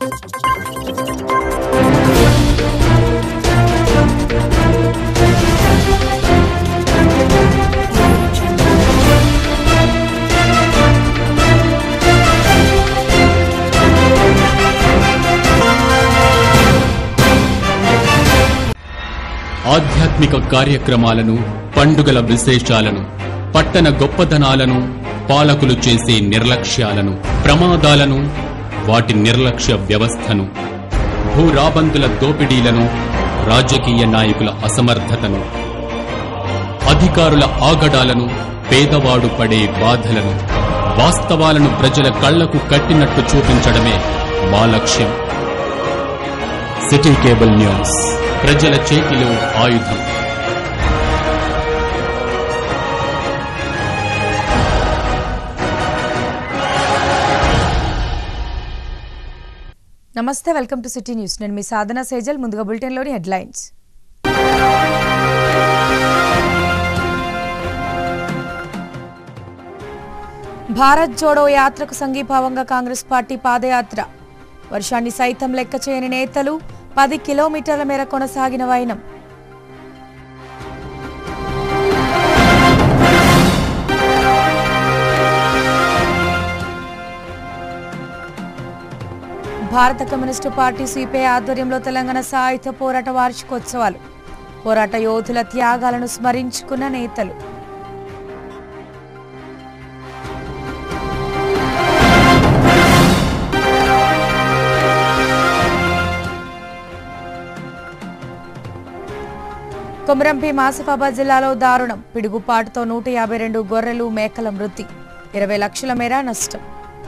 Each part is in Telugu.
ఆధ్యాత్మిక కార్యక్రమాలను, పండుగల విశేషాలను, పట్టణ గొప్పదనాలను, పాలకులు చేసే నిర్లక్ష్యాలను, ప్రమాదాలను, వాటి నిర్లక్ష్య వ్యవస్థను, భూరాబందుల దోపిడీలను, రాజకీయ నాయకుల అసమర్థతను, అధికారుల ఆగడాలను, పేదవాడు పడే బాధలను, వాస్తవాలను ప్రజల కళ్లకు కట్టినట్టు చూపించడమే మా లక్ష్యం. సిటీ కేబుల్ న్యూస్, ప్రజల చేతిలో ఆయుధం. నమస్తే, వెల్కమ్ టు సిటీ న్యూస్. నేను మీ సాధన సేజల్. ముందుగా బులెటిన్లోని హెడ్లైన్స్. భారత్ జోడో యాత్రకు సంఘీభావంగా కాంగ్రెస్ పార్టీ పాదయాత్ర. వర్షాన్ని సైతం లెక్క చేయని నేతలు, 10 కిలోమీటర్ల మేర కొనసాగిన వైనం. భారత కమ్యూనిస్టు పార్టీ సిపిఐ ఆధ్వర్యంలో తెలంగాణ సాయుధ పోరాట వార్షికోత్సవాలు. పోరాట యోధుల త్యాగాలను స్మరించుకున్న నేతలు. కొమరంభీం ఆసిఫాబాద్ జిల్లాలో దారుణం. పిడుగుపాటుతో 152 గొర్రెలు, మేకల మృతి. 20 లక్షల మేర నష్టం.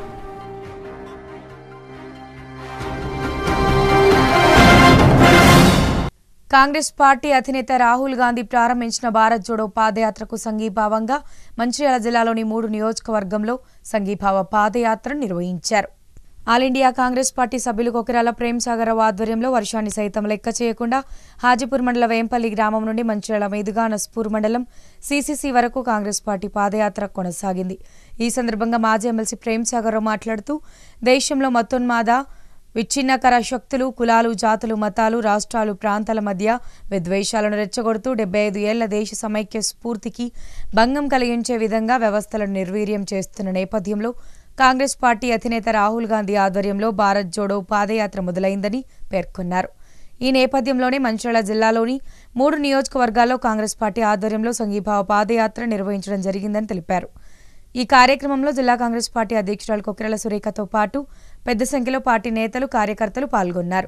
కాంగ్రెస్ పార్టీ అధినేత రాహుల్ గాంధీ ప్రారంభించిన భారత్ జోడో పాదయాత్రకు సంఘీభావంగా మంచిర్యాల జిల్లాలోని 3 నియోజకవర్గంలో సంఘీభావ పాదయాత్ర నిర్వహించారు. ఆల్ ఇండియా కాంగ్రెస్ పార్టీ సభ్యులు కొకిరాల ప్రేమ్సాగర్ ఆధ్వర్యంలో వర్షాన్ని సైతం లెక్క చేయకుండా హాజీపూర్ మండల వేంపల్లి గ్రామం నుండి మంచిర్యాల మీదుగా నస్పూర్ మండలం సిసిసి వరకు కాంగ్రెస్ పార్టీ పాదయాత్ర కొనసాగింది. ఈ సందర్భంగా మాజీ ఎమ్మెల్సీ ప్రేమ్సాగర్ మాట్లాడుతూ, దేశంలో మతోన్మాద విచ్ఛిన్నకర శక్తులు, కులాలు, జాతులు, మతాలు, రాష్ట్రాలు, ప్రాంతాల మధ్య విద్వేషాలను రెచ్చగొడుతూ 75 ఏళ్ల దేశ సమైక్య స్ఫూర్తికి భంగం కలిగించే విధంగా వ్యవస్థలను నిర్వీర్యం చేస్తున్న నేపథ్యంలో కాంగ్రెస్ పార్టీ అధినేత రాహుల్ గాంధీ ఆధ్వర్యంలో భారత్ జోడో పాదయాత్ర మొదలైందని పేర్కొన్నారు. ఈ నేపథ్యంలోనే మంచిర్యాల జిల్లాలోని 3 నియోజకవర్గాల్లో కాంగ్రెస్ పార్టీ ఆధ్వర్యంలో సంఘీభావ పాదయాత్ర నిర్వహించడం జరిగిందని తెలిపారు. ఈ కార్యక్రమంలో జిల్లా కాంగ్రెస్ పార్టీ అధ్యక్షురాలు కొకిరాల సురేఖతో పాటు పెద్ద సంఖ్యలో పార్టీ నేతలు, కార్యకర్తలు పాల్గొన్నారు.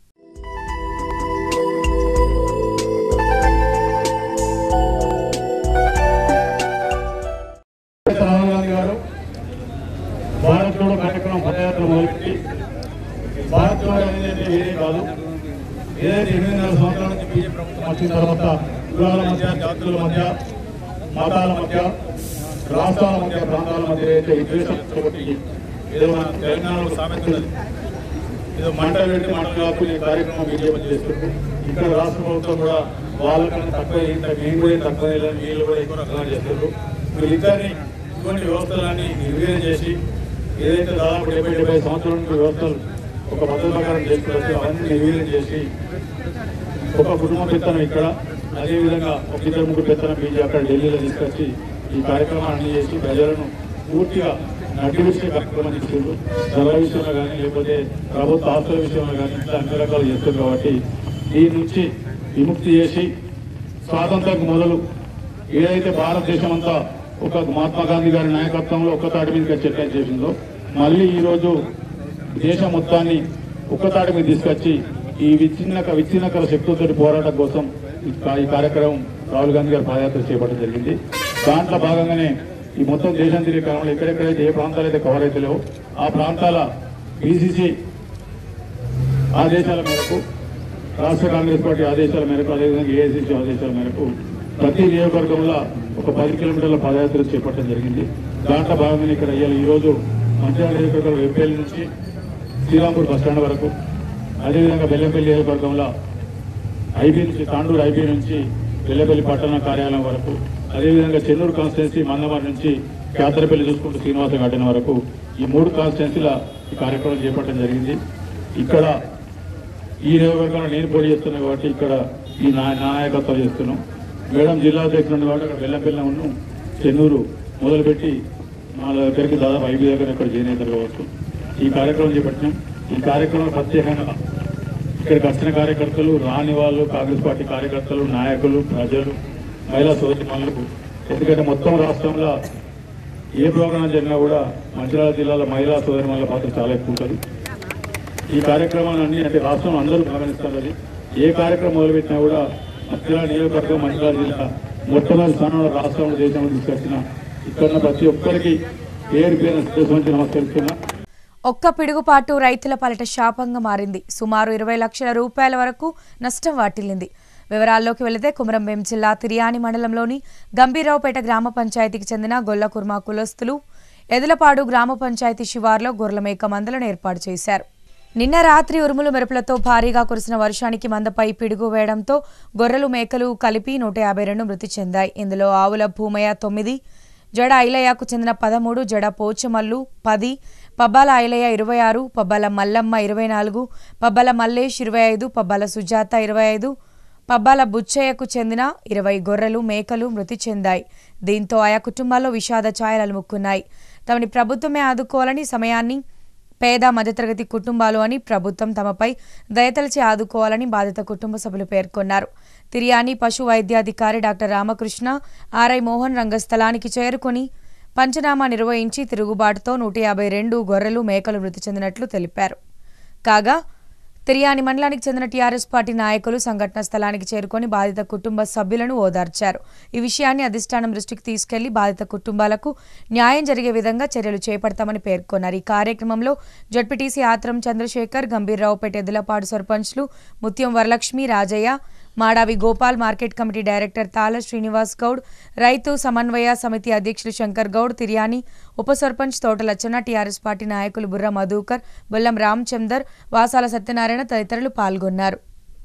భారత్ జోడో కార్యక్రమం పదయాత్ర మొదలుపెట్టి భారత్ జోడో అనేది వేరే కాదు. ఏదైతే 8.5 సంవత్సరాల నుంచి బీజేపీ ప్రభుత్వం వచ్చిన తర్వాత కులాల మధ్య, జాతుల మధ్య, మతాల మధ్య, రాష్ట్రాల మధ్య, ప్రాంతాల మధ్య అయితే విద్వేషం ఒకటి ఏదో మన తెలంగాణలో సామెత ఉన్నది, ఏదో మంట పెట్టి మంటలు కాకుండా ఈ కార్యక్రమం బీజేపీ చేస్తుంది. ఇక్కడ రాష్ట్ర ప్రభుత్వం కూడా వాళ్ళకన్నా తక్కువ, మేము కూడా తక్కువ, వీళ్ళు కూడా ఎక్కువ రకంగా చేస్తున్నారు. వీళ్ళిద్దరిని ఇటువంటి వ్యవస్థలన్నీ నిర్వీర్యం చేసి ఏదైతే దాదాపు 70-75 సంవత్సరాల నుంచి వ్యవస్థలు ఒక పద్ధతి ప్రకారం చేసుకుంటూ అవన్నీ నిర్వీర్యం చేసి ఒక కుటుంబ పెత్తనం ఇక్కడ, అదేవిధంగా ఒక 2-3 పెత్తనం బీజేపీ అక్కడ ఢిల్లీలో తీసుకొచ్చి ఈ కార్యక్రమాన్ని చేసి ప్రజలను పూర్తిగా నటించే కార్యక్రమం ఇస్తుండ్రు. ధరల విషయంలో కానీ, లేకపోతే ప్రభుత్వ ఆస్తుల విషయంలో కానీ ఇట్లా అన్ని రకాలు చేస్తుంది. కాబట్టి దీని నుంచి విముక్తి చేసి స్వాతంత్రం మొదలు ఏదైతే భారతదేశం అంతా ఒక మహాత్మా గాంధీ గారి నాయకత్వంలో ఒక్కతాటి మీద చర్చలు చేసిందో, మళ్ళీ ఈరోజు దేశం మొత్తాన్ని ఒక్కతాటి మీద తీసుకొచ్చి ఈ విచ్ఛిన్నకర శక్తులతో పోరాటం కోసం ఈ కార్యక్రమం రాహుల్ గాంధీ గారి పాదయాత్ర చేపట్టడం జరిగింది. దాంట్లో భాగంగానే ఈ మొత్తం దేశం తిరిగే క్రమంలో ఎక్కడెక్కడైతే ఏ ప్రాంతాలు అయితే కవర్ అయితే లేవో ఆ ప్రాంతాల పిసిసి ఆదేశాల మేరకు, రాష్ట్ర కాంగ్రెస్ పార్టీ ఆదేశాల మేరకు, అదేవిధంగా ఏఐసిసి ఆదేశాల మేరకు ప్రతి నియోజకవర్గంలో ఒక 10 కిలోమీటర్ల పాదయాత్ర చేపట్టడం జరిగింది. దాంట్లో భాగంగా ఇక్కడ ఈరోజు మంచిర్యాల నియోజకవర్గం వెంపల్లి నుంచి శ్రీరాంపూర్ బస్టాండ్ వరకు, అదేవిధంగా బెల్లంపల్లి నియోజకవర్గంలో ఐబీ నుంచి, తాండూరు ఐబీ నుంచి బెల్లంపల్లి పట్టణ కార్యాలయం వరకు, అదేవిధంగా చెన్నూరు కాన్స్టిట్యున్సీ మందమారి నుంచి కేతరపల్లి చూసుకుంటూ శ్రీనివాస ఘాటన వరకు ఈ 3 కాన్స్టిట్యున్సీల ఈ కార్యక్రమం చేపట్టడం జరిగింది. ఇక్కడ ఈ నియోజకవర్గంలో నేను పోటీ చేస్తున్నాను కాబట్టి ఇక్కడ ఈ నాయకత్వం చేస్తున్నాం. మేడం జిల్లా అధ్యక్షుడు కాబట్టి అక్కడ బెల్లంపల్లి చెన్నూరు మొదలుపెట్టి మా దగ్గరికి దాదాపు 5 దగ్గర ఇక్కడ జాయిన్ అవుతారు కావచ్చు. ఈ కార్యక్రమం చేపట్టినాం. ఈ కార్యక్రమం ప్రత్యేకంగా ఇక్కడికి వచ్చిన కార్యకర్తలు, రాని వాళ్ళు, కాంగ్రెస్ పార్టీ కార్యకర్తలు, నాయకులు, ప్రజలు, మహిళా సోదరిమణులకు, ఎందుకంటే మొత్తం రాష్ట్రంలో ఏ ప్రోగ్రాం జరిగినా కూడా మంచిర్యాల జిల్లాలో మహిళా సోదరిమణుల పాత్ర చాలా ఎక్కువ ఉంటుంది. ఈ కార్యక్రమాలన్నీ అంటే రాష్ట్రంలో అందరూ గమనిస్తారు. ఏ కార్యక్రమం మొదలుపెట్టినా కూడా మంచిర్యాల నియోజకవర్గం, మంచిర్యాల జిల్లా మొట్టమొదటి స్థానంలో రాష్ట్రంలో దేశంలో తీసుకొచ్చిన ఇక్కడ ప్రతి ఒక్కరికి పేరు నమస్కరిస్తున్నా. ఒక్క పిడుగుపాటు రైతుల పాలిట శాపంగా మారింది. సుమారు 20 లక్షల రూపాయల వరకు నష్టం వాటిల్లింది. వివరాల్లోకి వెళితే కుమరంభీం జిల్లా తిర్యాని మండలంలోని గంభీరావుపేట గ్రామ పంచాయతీకి చెందిన గొల్లకుర్మ కులస్తులు ఎదులపాడు గ్రామ పంచాయతీ శివార్లో గొర్రెల మేక మందలను ఏర్పాటు చేశారు. నిన్న రాత్రి ఉరుములు మెరుపులతో భారీగా కురిసిన వర్షానికి మందపై పిడుగు వేయడంతో గొర్రెలు మేకలు కలిపి 152 మృతి చెందాయి. ఇందులో ఆవుల భూమయ్య 9, జడ ఐలయ్యకు చెందిన 13, జడ పోచమల్లు 10, పబ్బాల ఐలయ్య 26, పబ్బాల మల్లమ్మ 24, పబ్బాల మల్లేష్ 25, పబ్బాల సుజాత 25, పబ్బాల బుచ్చయ్యకు చెందిన 20 గొర్రెలు మేకలు మృతి చెందాయి. దీంతో ఆయా కుటుంబాల్లో విషాద ఛాయలు అలుముకున్నాయి. తమని ప్రభుత్వమే ఆదుకోవాలని, సమయాన్ని పేద మధ్యతరగతి కుటుంబాలు అని ప్రభుత్వం తమపై దయతలిచి ఆదుకోవాలని బాధిత కుటుంబ సభ్యులు పేర్కొన్నారు. తిర్యాని పశు వైద్యాధికారి డాక్టర్ రామకృష్ణ, ఆర్ఐ మోహన్ రంగస్థలానికి చేరుకుని పంచనామా నిర్వహించి తిరుగుబాటుతో 152 గొర్రెలు మేకలు మృతి చెందినట్లు తెలిపారు. కాగా తిర్యాని మండలానికి చెందిన టీఆర్ఎస్ పార్టీ నాయకులు సంఘటన స్థలానికి చేరుకొని బాధిత కుటుంబ సభ్యులను ఓదార్చారు. ఈ విషయాన్ని అధిష్టానం దృష్టికి తీసుకెళ్లి బాధిత కుటుంబాలకు న్యాయం జరిగే విధంగా చర్యలు చేపడతామని పేర్కొన్నారు. ఈ కార్యక్రమంలో జడ్పీటీసీ ఆత్రం చంద్రశేఖర్, గంభీర్రావుపేట ఎద్దులపాడు సర్పంచ్లు Mutyam Varalakshmi, Rajaiah, Madavi Gopal, market committee director Tala Srinivas Goud, రైతు సమన్వయ సమితి అధ్యక్షులు శంకర్ గౌడ్, తిర్యాని ఉప సర్పంచ్ తోటలచ్చన్న, టీఆర్ఎస్ పార్టీ నాయకులు బుర్ర మధుకర్, బొల్లం రామచందర్, వాసాల సత్యనారాయణ తదితరులు పాల్గొన్నారు.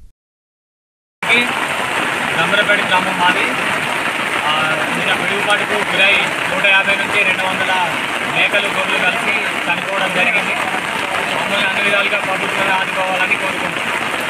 పిడుగుపాటుకు గురై 150 నుంచి 200 మేకలు, గొర్రెలు కలిసి చనిపోవడం జరిగింది. మమ్మల్ని అన్ని విధాలుగా ప్రభుత్వం ఆదుకోవాలని కోరుకుంటున్నాం.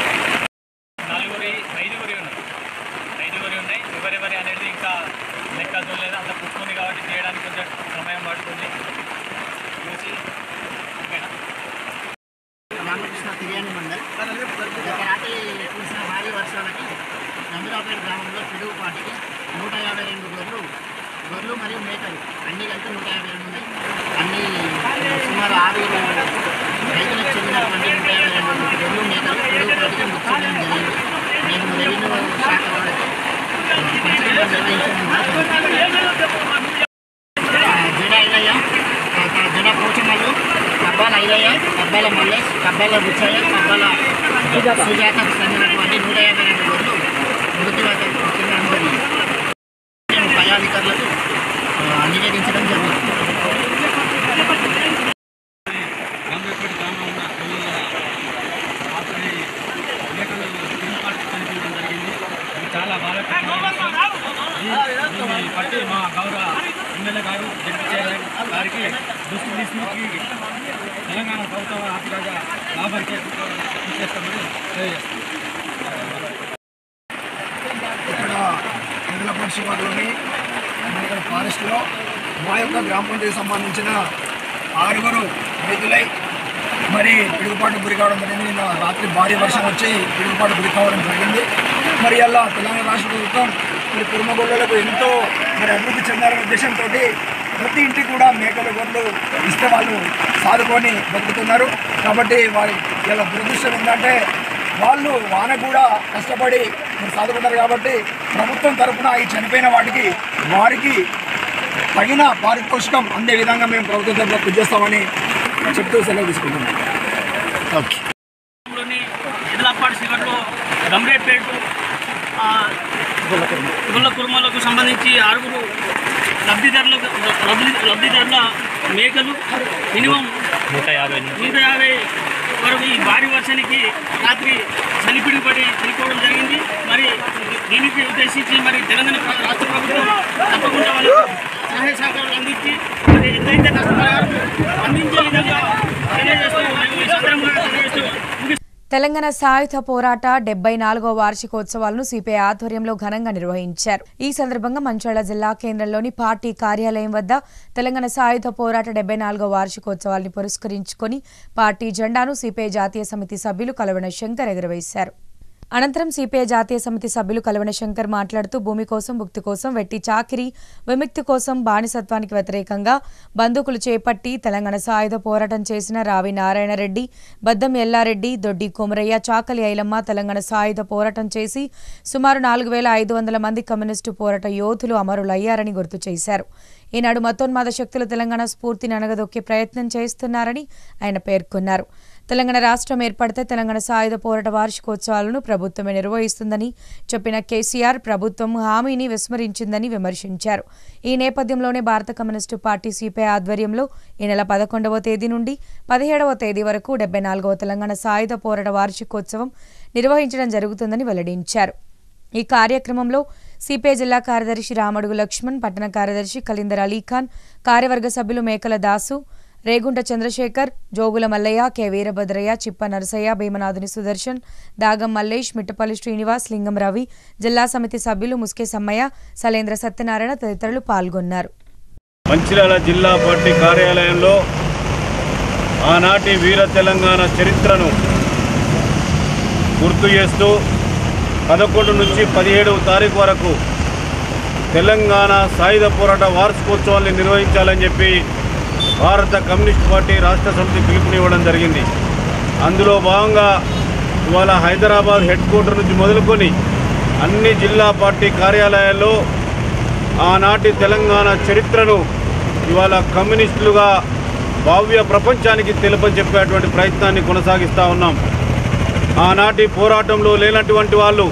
ఐదుగురి ఉన్నాయి. ఎవరెవరి అనేది ఇంకా లెక్క చూడలేదు. అంత పుట్టుకుంది కాబట్టి చేయడానికి కొంచెం సమయం పడుతుంది. చూసి ఓకేనా. రామకృష్ణ తిర్యాని మండల్ గత రాత్రి కురిసిన భారీ వర్షాలకి గంభీరావుపేట గ్రామంలో పిడుగుపాటికి 152 గొర్రెలు మరియు మేకలు అన్నీ కలిపి 152 ఉన్నాయి. అన్నీ సుమారు 6 రైతులకు చెందినటువంటి 152 గొర్రెలు మేకలు పిడుగుపాటికి మృతి చెందడం జరిగింది. నేను రెవెన్యూ శాఖ వారికి జడ ఐలయ్య, జడ పోచమల్లు, పబ్బాల ఐలయ్య, పబ్బాల మల్లేష్, పబ్బాల బుచ్చయ్య, పబ్బాల సుజాతకు చెందినటువంటి 152 గొర్రెలు మృతి చెందడం జరిగింది. మేము పై అధికారులకు నివేదించడం జరిగింది. చాలా దీన్ని బట్టి మా గౌరవ ఎమ్మెల్యే గారు, డిప్యూటీ చైర్మన్ గారికి దృష్టి తీసుకుని తెలంగాణ ప్రభుత్వం ఆర్థికంగా లాభం చేస్తామని తెలియజేస్తాం. ఇక్కడ ఎదులపాడు శివార్లోని ఫారెస్ట్లో మా యొక్క గ్రామ పంచాయతీకి సంబంధించిన 6 రైతులై మరి పిడుగుపాటు గురి కావడం జరిగింది. నిన్న రాత్రి భారీ వర్షం వచ్చి పిడుగుపాటు గురి కావడం జరిగింది. మరి అలా తెలంగాణ రాష్ట్ర ప్రభుత్వం మరి కుర్మగొల్లలకు ఎంతో మరి అభివృద్ధి చెందాలనే ఉద్దేశంతో ప్రతి ఇంటికి కూడా మేకలు, గొర్రెలు ఇస్తే వాళ్ళు సాదుకొని బతుకుతున్నారు. కాబట్టి వారి ఇలా దురదృష్టం ఏంటంటే వాళ్ళు వాన కూడా కష్టపడి మరి సాదుకుంటారు. కాబట్టి ప్రభుత్వం తరఫున ఈ చనిపోయిన వారికి తగిన పారితోషికం అందే విధంగా మేము ప్రభుత్వం తరఫున కృషి చేస్తామని చెప్తూ సెలవు తీసుకుంటున్నాం. ఓకే. ఎదులపాడు శివట్లో గంభీరపేట గొల్లకుర్మలకు సంబంధించి 6 లబ్ధిదారుల మేకలు మినిమం 150 వరకు ఈ భారీ వర్షానికి రాత్రి చలిపిడిపడి చనిపోవడం జరిగింది. మరి దీనికి ఉద్దేశించి మరి తెలంగాణ రాష్ట్ర ప్రభుత్వం తప్పకుండా వాళ్ళకు సహాయ సహకారాలు అందించి మరి ఎంతైతే నష్టపరిహారం అందించే విధంగా తెలియజేస్తూ తెలంగాణ సాయుధ పోరాట 74వ వార్షికోత్సవాలను సిపిఐ ఆధ్వర్యంలో ఘనంగా నిర్వహించారు. ఈ సందర్భంగా మంచిర్యాల జిల్లా కేంద్రంలోని పార్టీ కార్యాలయం వద్ద తెలంగాణ సాయుధ పోరాట 74వ వార్షికోత్సవాలను పురస్కరించుకొని పార్టీ జెండాను సిపిఐ జాతీయ సమితి సభ్యులు కలవన శంకర్ ఎగురవేశారు. అనంతరం సిపిఐ జాతీయ సమితి సభ్యులు కలవన శంకర్ మాట్లాడుతూ భూమి కోసం, భుక్తి కోసం, వెట్టి చాకిరీ, విముక్తి కోసం బానిసత్వానికి వ్యతిరేకంగా బందూకులు చేపట్టి తెలంగాణ సాయుధ పోరాటం చేసిన రావి నారాయణరెడ్డి, బద్దం ఎల్లారెడ్డి, దొడ్డి కొమరయ్య, చాకలి ఐలమ్మ తెలంగాణ సాయుధ పోరాటం చేసి సుమారు 4500 మంది కమ్యూనిస్టు పోరాట యోధులు అమరులయ్యారని గుర్తు చేశారు. ఈనాడు మతోన్మాద శక్తులు తెలంగాణ స్ఫూర్తిని అణగదొక్కే ప్రయత్నం చేస్తున్నారని ఆయన పేర్కొన్నారు. తెలంగాణ రాష్ట్రం ఏర్పడితే తెలంగాణ సాయుధ పోరాట వార్షికోత్సవాలను ప్రభుత్వమే నిర్వహిస్తుందని చెప్పిన కేసీఆర్ ప్రభుత్వం హామీని విస్మరించిందని విమర్శించారు. ఈ నేపథ్యంలోనే భారత కమ్యూనిస్టు పార్టీ సిపిఐ ఆధ్వర్యంలో ఈ నెల 11వ తేదీ నుండి 17వ తేదీ వరకు 74వ తెలంగాణ సాయుధ పోరాట వార్షికోత్సవం నిర్వహించడం జరుగుతుందని వెల్లడించారు. ఈ కార్యక్రమంలో సిపిఐ జిల్లా కార్యదర్శి రామడుగు లక్ష్మణ్, పట్టణ కార్యదర్శి కలీందర్ అలీఖాన్, కార్యవర్గ సభ్యులు మేకల దాసు, రేగుంట చంద్రశేఖర్, జోగుల మల్లయ్య, కె వీరభద్రయ్య, చిప్ప నరసయ్య, భీమనాథుని సుదర్శన్, దాగం మల్లేష్, మిట్టపల్లి శ్రీనివాస్, లింగం రవి, జిల్లా సమితి సభ్యులు ముస్కే సమ్మయ్య, సలేంద్ర సత్యనారాయణ తదితరులు పాల్గొన్నారు. మంచిర్యాల జిల్లా పార్టీ కార్యాలయంలో ఆనాటి వీర తెలంగాణ చరిత్రను గుర్తు చేస్తూ 11 నుంచి 17వ తారీఖు వరకు తెలంగాణ సాయుధ పోరాట వార్షికోత్సవాన్ని నిర్వహించాలని చెప్పి భారత కమ్యూనిస్ట్ పార్టీ రాష్ట్ర సమితి పిలుపునివ్వడం జరిగింది. అందులో భాగంగా ఇవాళ హైదరాబాద్ హెడ్ క్వార్టర్ నుంచి మొదలుకొని అన్ని జిల్లా పార్టీ కార్యాలయాల్లో ఆనాటి తెలంగాణ చరిత్రను ఇవాళ కమ్యూనిస్టులుగా భావ్య ప్రపంచానికి చెప్పేటువంటి ప్రయత్నాన్ని కొనసాగిస్తూ ఉన్నాం. ఆనాటి పోరాటంలో లేనటువంటి వాళ్ళు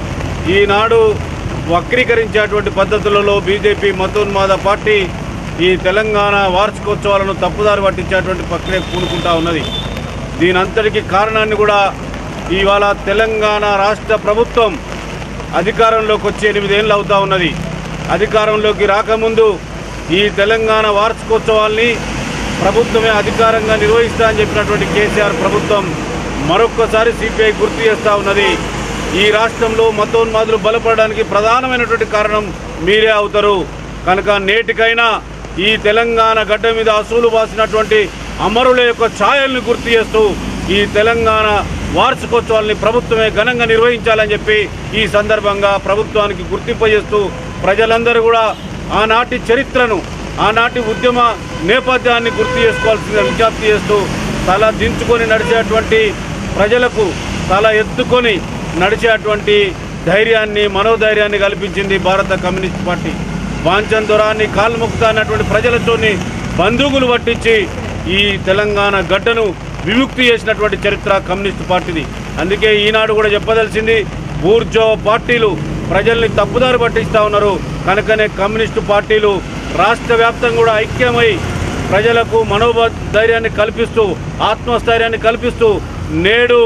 ఈనాడు వక్రీకరించేటువంటి పద్ధతులలో బీజేపీ మతోన్మాద పార్టీ ఈ తెలంగాణ వార్షికోత్సవాలను తప్పుదారి పట్టించేటువంటి ప్రక్రియ పూనుకుంటా ఉన్నది. దీనంతటికి కారణాన్ని కూడా ఇవాళ తెలంగాణ రాష్ట్ర ప్రభుత్వం అధికారంలోకి వచ్చి 8 ఏళ్ళు అవుతా ఉన్నది. అధికారంలోకి రాకముందు ఈ తెలంగాణ వార్షికోత్సవాల్ని ప్రభుత్వమే అధికారంగా నిర్వహిస్తా అని చెప్పినటువంటి కేసీఆర్ ప్రభుత్వం మరొక్కసారి సిపిఐ గుర్తు చేస్తూ ఉన్నది. ఈ రాష్ట్రంలో మతోన్మాదులు బలపడడానికి ప్రధానమైనటువంటి కారణం మీరే అవుతారు కనుక నేటికైనా ఈ తెలంగాణ గడ్డ మీద అసూలు బాసినటువంటి అమరుల యొక్క ఛాయల్ని గుర్తు చేస్తూ ఈ తెలంగాణ వార్షికోత్సవాల్ని ప్రభుత్వమే ఘనంగా నిర్వహించాలని చెప్పి ఈ సందర్భంగా ప్రభుత్వానికి గుర్తింపజేస్తూ ప్రజలందరూ కూడా ఆనాటి చరిత్రను, ఆనాటి ఉద్యమ నేపథ్యాన్ని గుర్తు చేసుకోవాల్సిందిగా విజ్ఞప్తి చేస్తూ తల దించుకొని నడిచేటువంటి ప్రజలకు తల ఎత్తుకొని నడిచేటువంటి ధైర్యాన్ని, మనోధైర్యాన్ని కల్పించింది భారత కమ్యూనిస్ట్ పార్టీ. వాంఛన్ దొరాన్ని కాల్ముక్త అన్నటువంటి ప్రజలతోని బందూకులు పట్టించి ఈ తెలంగాణ గడ్డను విముక్తి చేసినటువంటి చరిత్ర కమ్యూనిస్ట్ పార్టీది. అందుకే ఈనాడు కూడా చెప్పదలిసింది, బూర్జో పార్టీలు ప్రజల్ని తప్పుదారి పట్టిస్తూ ఉన్నారు కనుకనే కమ్యూనిస్టు పార్టీలు రాష్ట్ర వ్యాప్తంగా కూడా ఐక్యమై ప్రజలకు మనోధైర్యాన్ని కల్పిస్తూ, ఆత్మస్థైర్యాన్ని కల్పిస్తూ నేడు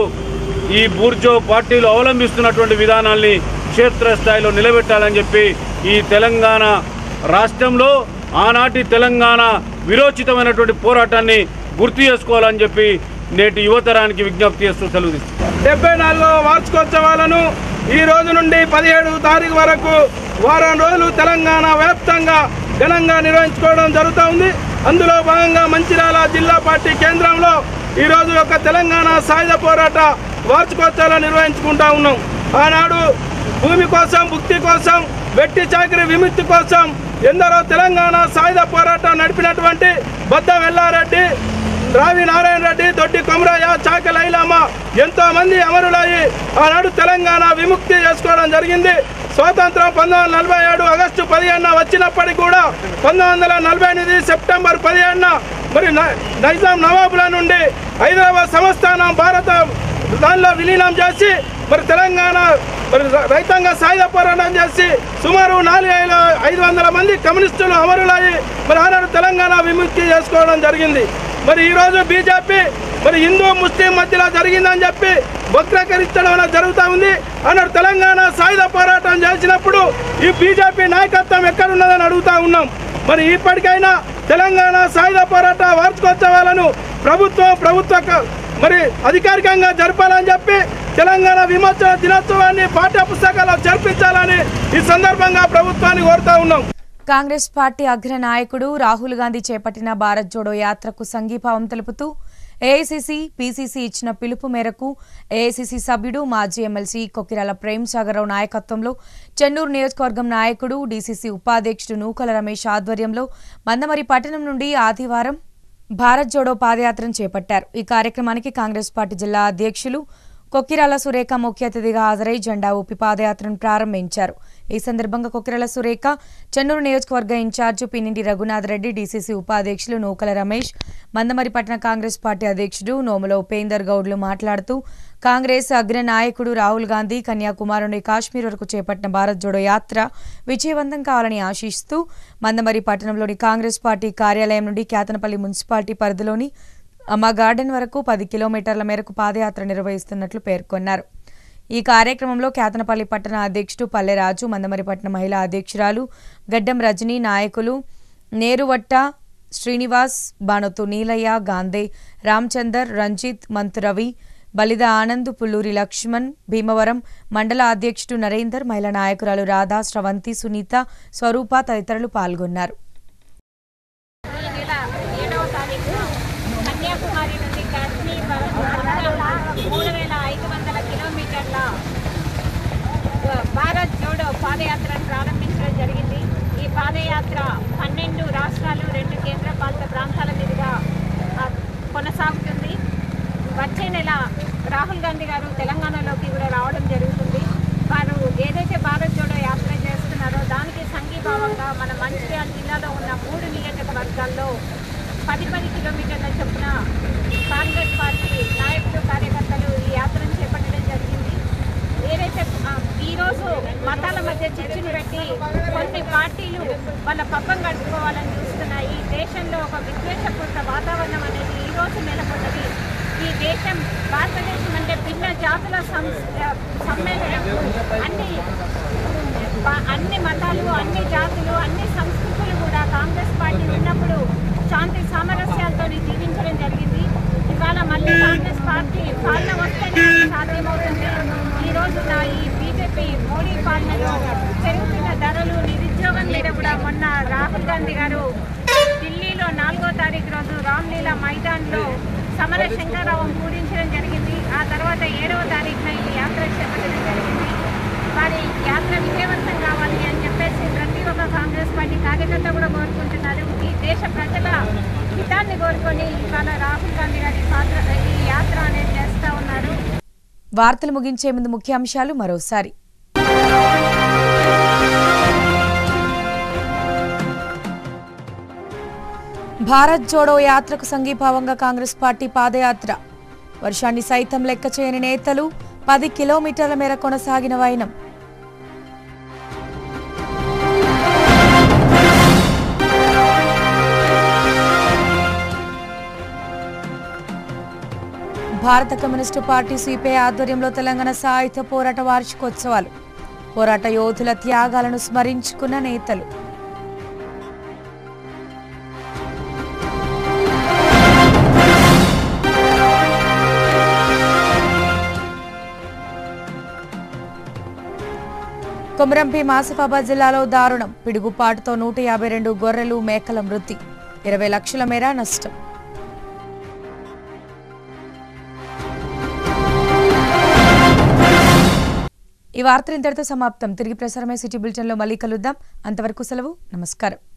ఈ బూర్జో పార్టీలు అవలంబిస్తున్నటువంటి విధానాల్ని క్షేత్రస్థాయిలో నిలబెట్టాలని చెప్పి ఈ తెలంగాణ రాష్ట్రంలో ఆనాటి తెలంగాణ విరోచితమైనటువంటి పోరాటాన్ని గుర్తు చేసుకోవాలని చెప్పి నేటి యువతరానికి విజ్ఞప్తి చేస్తూ సెలవు తీసుకుంటాం. 74వ వార్షికోత్సవాలను ఈ రోజు నుండి 17వ తారీఖు వరకు వారం రోజులు తెలంగాణ వ్యాప్తంగా ఘనంగా నిర్వహించుకోవడం జరుగుతూ ఉంది. అందులో భాగంగా మంచిర్యాల జిల్లా పార్టీ కేంద్రంలో ఈరోజు ఒక తెలంగాణ సాయుధ పోరాట వార్షికోత్సవాలు నిర్వహించుకుంటా ఉన్నాం. ఆనాడు భూమి కోసం, భుక్తి కోసం, వెట్టి చాకిరీ విముక్తి కోసం ఎందరో తెలంగాణ సాయుధ పోరాటం నడిపినటువంటి బద్దం ఎల్లారెడ్డి, రావి నారాయణరెడ్డి, దొడ్డి కొమరయ్య, చాకలి ఐలమ్మ ఎంతో మంది అమరులయ్యి ఆనాడు తెలంగాణ విముక్తి చేసుకోవడం జరిగింది. స్వాతంత్రం 1947 ఆగస్టు 15న వచ్చినప్పటికీ కూడా 1948 సెప్టెంబర్ 17న మరి నైజాం నవాబుల నుండి హైదరాబాద్ సంస్థానం భారత దానిలో విలీనం చేసి మరి తెలంగాణ మరి రైతాంగ సాయుధ పోరాటం చేసి సుమారు 4500 మంది కమ్యూనిస్టులు అమరులయ్యి మరి ఆనాడు తెలంగాణ విముక్తి చేసుకోవడం జరిగింది. మరి ఈరోజు బీజేపీ మరి హిందూ ముస్లిం మధ్యలో జరిగిందని చెప్పి వక్రీకరించడం జరుగుతూ ఉంది. ఆనాడు తెలంగాణ సాయుధ పోరాటం చేసినప్పుడు ఈ బీజేపీ నాయకత్వం ఎక్కడున్నదని అడుగుతూ ఉన్నాం. మరి ఇప్పటికైనా తెలంగాణ సాయుధ పోరాట వార్షికోత్సవాలను ప్రభుత్వ మరి అధికారికంగా జరపాలని చెప్పి తెలంగాణ విమోచన దినోత్సవాన్ని పాఠ్య పుస్తకాల్లో జరిపించాలని ఈ సందర్భంగా ప్రభుత్వాన్ని కోరుతా ఉన్నాం. కాంగ్రెస్ పార్టీ అగ్ర నాయకుడు రాహుల్ గాంధీ చేపట్టిన భారత్ జోడో యాత్రకు సంఘీభావం తెలుపుతూ ఏఐసీసీ, పీసీసీ ఇచ్చిన పిలుపు మేరకు ఏఐసీసీ సభ్యుడు మాజీ ఎమ్మెల్సీ కొకిరాల ప్రేమ్ సాగర్రావు నాయకత్వంలో చెన్నూరు నియోజకవర్గం నాయకుడు డీసీసీ ఉపాధ్యక్షుడు నూకల రమేష్ ఆధ్వర్యంలో మందమరి పట్టణం నుండి ఆదివారం భారత్ జోడో పాదయాత్రను చేపట్టారు. ఈ కార్యక్రమానికి కాంగ్రెస్ పార్టీ జిల్లా అధ్యక్షులు కొకిరాల సురేఖ ముఖ్య అతిథిగా హాజరై జెండా ఊపి పాదయాత్రను ప్రారంభించారు. ఈ సందర్భంగా కొకిరాల సురేఖ, చెన్నూరు నియోజకవర్గ ఇన్ఛార్జి పినింటి రఘునాథ్ రెడ్డి, డీసీసీ ఉపాధ్యక్షులు నూకల రమేష్, మందమరి పట్టణ కాంగ్రెస్ పార్టీ అధ్యక్షుడు నోముల ఉపేందర్ గౌడ్లు మాట్లాడుతూ కాంగ్రెస్ అగ్ర నాయకుడు రాహుల్ గాంధీ కన్యాకుమారి నుండి కాశ్మీర్ వరకు చేపట్టిన భారత్ జోడో యాత్ర విజయవంతం కావాలని ఆశిస్తూ మందమరి పట్టణంలోని కాంగ్రెస్ పార్టీ కార్యాలయం నుండి కేతనపల్లి మున్సిపాలిటీ పరిధిలోని అమ్మ గార్డెన్ వరకు 10 కిలోమీటర్ల మేరకు పాదయాత్ర నిర్వహిస్తున్నట్లు పేర్కొన్నారు. ఈ కార్యక్రమంలో కేతనపల్లి పట్టణ అధ్యక్షుడు పల్లెరాజు, మందమరి పట్టణ మహిళా అధ్యక్షురాలు గడ్డం రజనీ, నాయకులు నేరువట్ట శ్రీనివాస్, బానొత్తు నీలయ్య, గాంధే రామచందర్, రంజిత్, మంతు రవి, బలిద ఆనంద్, పుల్లూరి లక్ష్మణ్, భీమవరం మండల అధ్యక్షుడు నరేందర్, మహిళా నాయకురాలు రాధా, స్రవంతి, సునీత, స్వరూప తదితరులు పాల్గొన్నారు. కన్యాకుమారి నుండి కాశ్మీర్ వరకు 3500 కిలోమీటర్ల భారత్ జోడో పాదయాత్రను ప్రారంభించడం జరిగింది. ఈ పాదయాత్ర 12 రాష్ట్రాలు, 2 కేంద్రపాలిత ప్రాంతాల మీదుగా కొనసాగుతుంది. వచ్చే నెల రాహుల్ గాంధీ గారు తెలంగాణలోకి కూడా రావడం జరుగుతుంది. వారు ఏదైతే భారత్ జోడో యాత్ర చేస్తున్నారో దానికి సంఘీభావంగా మన మంచిర్యాల జిల్లాలో ఉన్న 3 నియోజకవర్గాల్లో 10 కిలోమీటర్ల చొప్పున కాంగ్రెస్ పార్టీ నాయకులు, కార్యకర్తలు ఈ యాత్రను చేపట్టడం జరిగింది. ఏదైతే ఈరోజు మతాల మధ్య చిచ్చును పెట్టి కొన్ని పార్టీలు వాళ్ళ పబ్బం గడుపుకోవాలని చూస్తున్నాయి. దేశంలో ఒక విద్వేషపూరిత వాతావరణం అనేది ఈరోజు నెలకొన్నది. ఈ దేశం, భారతదేశం అంటే భిన్న జాతుల సమ్మేళనం. అన్ని మతాలు, అన్ని జాతులు, అన్ని సంస్కృతులు కూడా కాంగ్రెస్ పార్టీ ఉన్నప్పుడు శాంతి సామరస్యాలతో జీవించడం జరిగింది. ఇవాళ మళ్ళీ కాంగ్రెస్ పార్టీ పాలన వస్తేనే సాధ్యమవుతుంది. ఈరోజు ఈ బీజేపీ మోడీ పాలనలో పెరుగుతున్న ధరలు, నిరుద్యోగం మీద కూడా మొన్న రాహుల్ గాంధీ గారు ఢిల్లీలో 4వ తారీఖు రోజు రామ్లీలా మైదాన్లో సమర శంకరరావం పూరించడం జరిగింది. ఆ తర్వాత 7వ తారీఖున ఈ యాత్ర చేపట్టడం జరిగింది. వారి యాత్ర విజయవంతం కావాలి అని చెప్పేసి ప్రతి ఒక్క కాంగ్రెస్ పార్టీ కార్యకర్త కూడా కోరుకుంటున్నారు. ఈ దేశ ప్రజల హితాన్ని కోరుకొని ఇవాళ రాహుల్ గాంధీ గారి ఈ యాత్ర అనేది చేస్తూ ఉన్నారు. వార్తలు ముగించే ముందు ముఖ్యాంశాలు మరోసారి. భారత్ జోడో యాత్రకు సంఘీభావంగా కాంగ్రెస్ పార్టీ పాదయాత్ర. వర్షాన్ని సైతం లెక్క చేయని నేతలు, 10 కిలోమీటర్ల మేర కొనసాగిన వైనం. భారత కమ్యూనిస్టు పార్టీ సిపిఐ ఆధ్వర్యంలో తెలంగాణ సాయుధ పోరాట వార్షికోత్సవాలు. పోరాట యోధుల త్యాగాలను స్మరించుకున్న నేతలు. కొమరంభీం ఆసిఫాబాద్ జిల్లాలో దారుణం. పిడుగుపాటుతో 152 గొర్రెలు, మేకల మృతి, 20 లక్షల మేర నష్టం. ఈ వార్తలు ఇంతటితో సమాప్తం. తిరిగి ప్రసారమై సిటీ బులెటిన్లో మళ్ళీ కలుద్దాం. అంతవరకు సెలవు. నమస్కారం.